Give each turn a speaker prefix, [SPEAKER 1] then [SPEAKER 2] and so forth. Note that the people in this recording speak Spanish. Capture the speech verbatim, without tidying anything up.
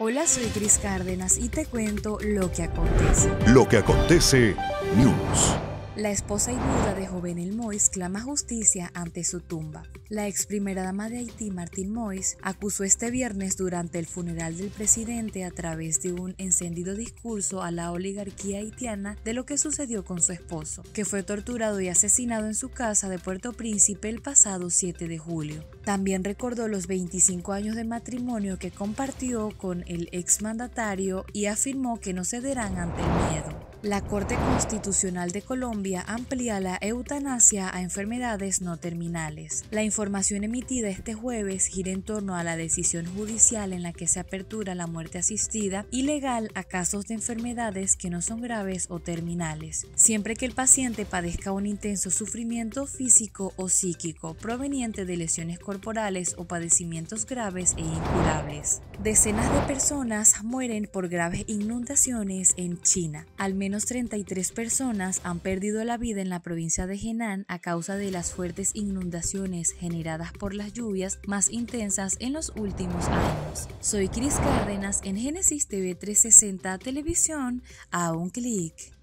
[SPEAKER 1] Hola, soy Cris Cárdenas y te cuento lo que acontece.
[SPEAKER 2] Lo que acontece, News.
[SPEAKER 1] La esposa y viuda de Jovenel Moïse clama justicia ante su tumba. La ex primera dama de Haití, Martine Moïse, acusó este viernes durante el funeral del presidente a través de un encendido discurso a la oligarquía haitiana de lo que sucedió con su esposo, que fue torturado y asesinado en su casa de Puerto Príncipe el pasado siete de julio. También recordó los veinticinco años de matrimonio que compartió con el exmandatario y afirmó que no cederán ante el miedo. La Corte Constitucional de Colombia amplía la eutanasia a enfermedades no terminales. La información emitida este jueves gira en torno a la decisión judicial en la que se apertura la muerte asistida y legal a casos de enfermedades que no son graves o terminales, siempre que el paciente padezca un intenso sufrimiento físico o psíquico proveniente de lesiones corporales o padecimientos graves e incurables. Decenas de personas mueren por graves inundaciones en China. Al menos treinta y tres personas han perdido la vida en la provincia de Henan a causa de las fuertes inundaciones generadas por las lluvias más intensas en los últimos años. Soy Cris Cárdenas en Génesis T V trescientos sesenta Televisión a un clic.